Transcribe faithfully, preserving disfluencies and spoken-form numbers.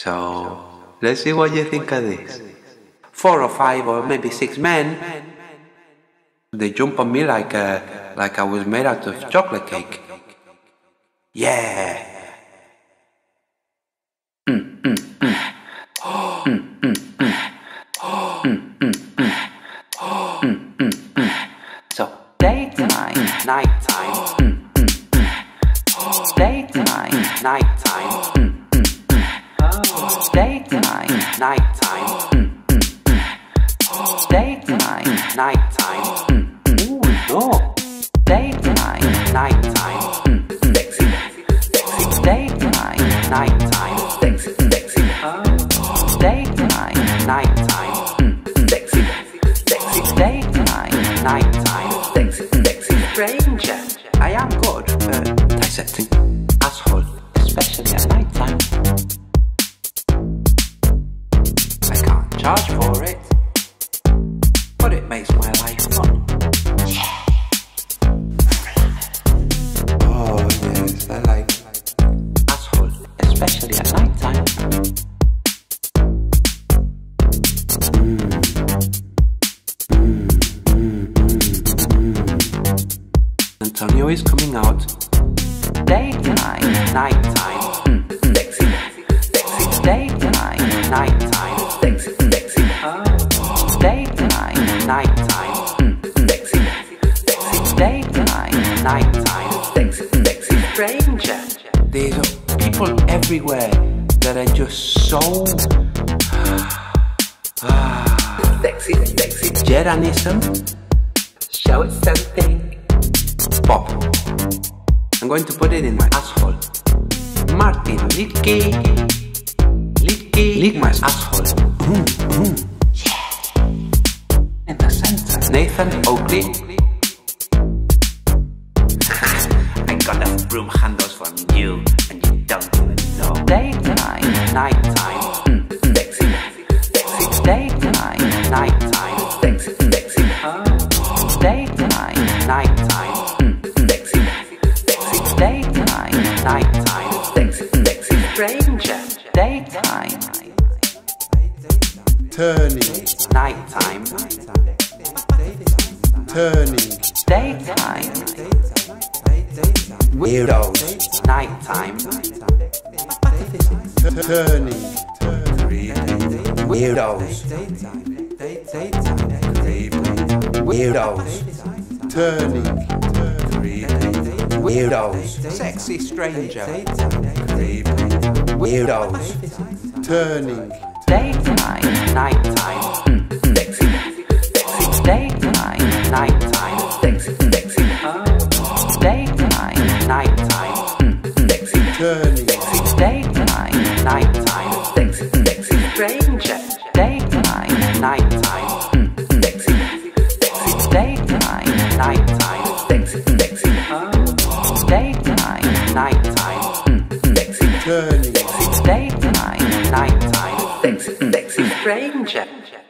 So, let's see what you think of this. Four or five or maybe six men, they jump on me like uh, like I was made out of chocolate cake. Yeah. Mm, mm, mm. Mm, mm, mm. Mm, mm, mm. Mm, mm, mm. So, daytime, nighttime. Mm, mm, mm. Daytime, nighttime. Mm, mm, mm. Daytime, nighttime. Mm, mm, mm. Daytime, nighttime. Mm, mm. Ooh, no. Daytime, nighttime. Mm, mm. Sexy, sexy. Daytime, nighttime. Sexy, sexy. Daytime, nighttime. Mm, mm. Sexy, sexy. Daytime, nighttime. Sexy, sexy. Stranger. I am good for dissecting asshole, especially at nighttime. I can't charge for it, but it makes my life fun. Yeah. Oh yes, I like asshole, especially at nighttime. Mm. Mm, mm, mm, mm. Antonio is coming out. Daytime, nighttime. Mm. Sexy, sexy. Daytime, nighttime. Sexy, sexy. Oh. Daytime, nighttime. Mm. Sexy, sexy. Daytime, nighttime. Sexy, sexy. Stranger. There's uh, people everywhere that are just so sexy, sexy. Jeranism. Show it something. Pop. I'm going to put it in my asshole. Martin Litke. Litke. Lick my asshole. Mm, mm. Yeah. In the center. Nathan Oakley. I got the broom handles from you, and you don't even know. Daytime, nighttime. Mm, sexy, sexy. Daytime, nighttime. Sexy, sexy. Oh. Daytime, nighttime. Mm, sexy, sexy. Daytime, nighttime. Sexy, sexy. Stranger. Daytime. Turning. Nighttime. Turning. Daytime. Weirdos. Nighttime. Turning. Weirdos. Weirdos. Turning. Weirdos. Sexy stranger. Weirdos. Turning. Daytime, nighttime. Mm. Sexy, sexy. Daytime, nighttime. Sexy, sexy. Oh. Daytime, nighttime. Mm. Sexy. Turning. Daytime, nighttime. Sexy, sexy. Stranger. Daytime, nighttime. Mm. Sexy, sexy. Daytime, nighttime. Sexy, sexy. Oh. Daytime, nighttime. Mm. Sexy. Turning. Daytime, nighttime. Sexy, sexy. Stranger.